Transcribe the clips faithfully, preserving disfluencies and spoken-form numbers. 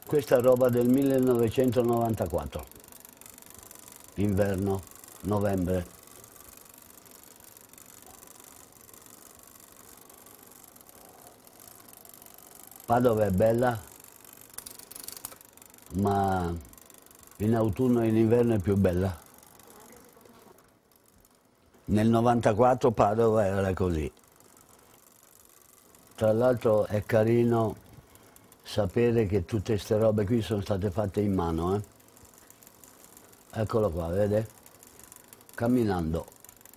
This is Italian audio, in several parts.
Questa è roba del millenovecentonovantaquattro, inverno, novembre. Padova è bella, ma in autunno e in inverno è più bella. Nel novantaquattro Padova era così. Tra l'altro è carino sapere che tutte queste robe qui sono state fatte in mano, eh? Eccolo qua, vede? Camminando.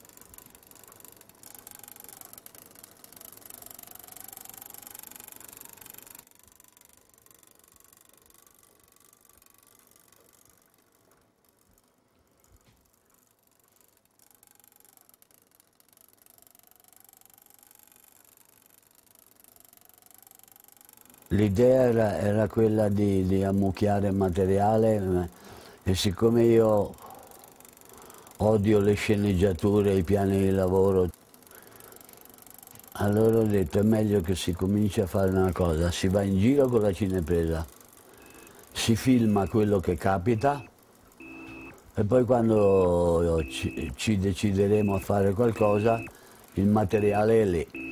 L'idea era, era quella di, di ammucchiare materiale e siccome io odio le sceneggiature, i piani di lavoro, allora ho detto è meglio che si cominci a fare una cosa, si va in giro con la cinepresa, si filma quello che capita e poi quando ci, ci decideremo a fare qualcosa il materiale è lì.